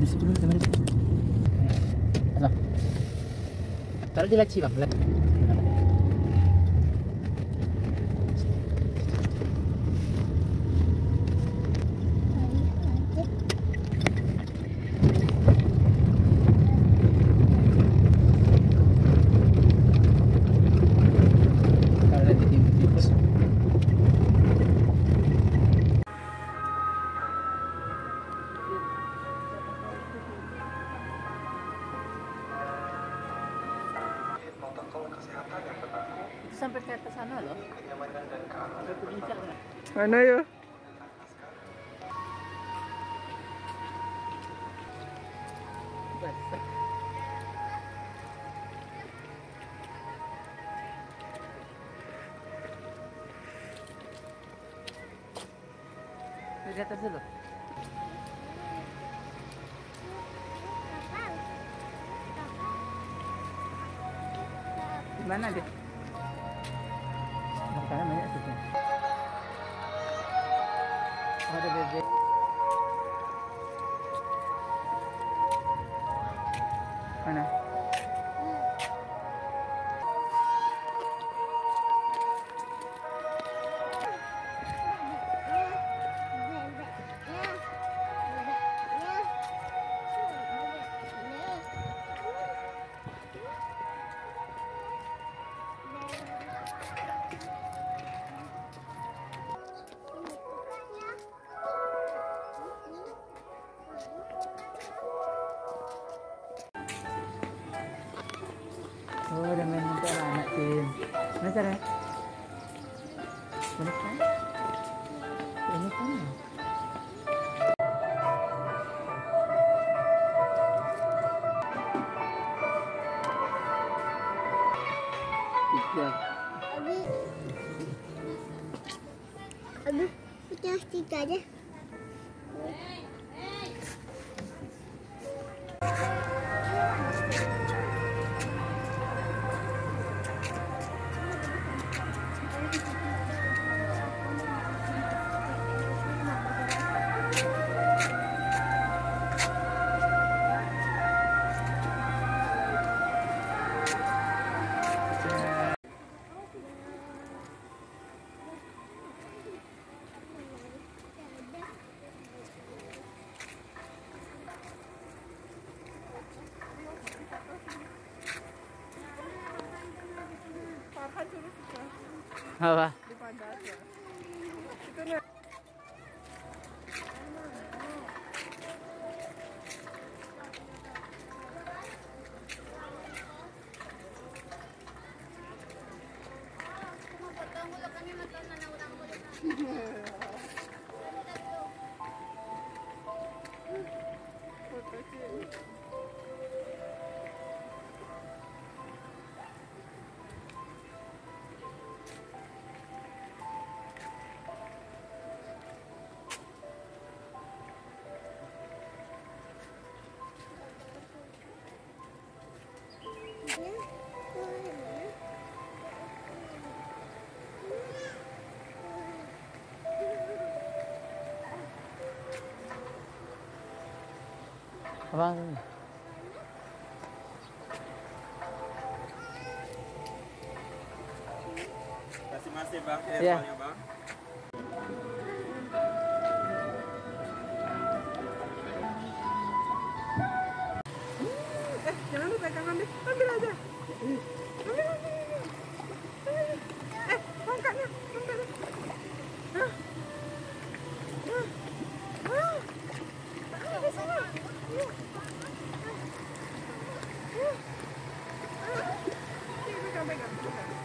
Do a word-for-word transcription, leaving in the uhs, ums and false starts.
Situ dulu kamera. Apa? Taruh di laci bang. Sampai ke atas sana loh. Sampai ke puncak lah. Mana ya? Basah. Ke atas dulu. Di mana deh? Makanan banyak sih. Oh, ada bebek. Mana? Oh, ada main untuk anak Cin. Mana cara? Mana kan? Ini kan? Tiga. Abi, Abi, kita tiga aja. Apa? Di pantatnya. Itu nih. Abang. Masih-masih bang, ya. Bang. Eh, jangan lu pegangan deh. Ambil aja. Ambil, ambil, ambil. Eh, tongkatnya. Ambil. Hah? Hah? Hah? Ambil di sana. Yuk. Hah? Hah? Ini pegang, pegang, pegang.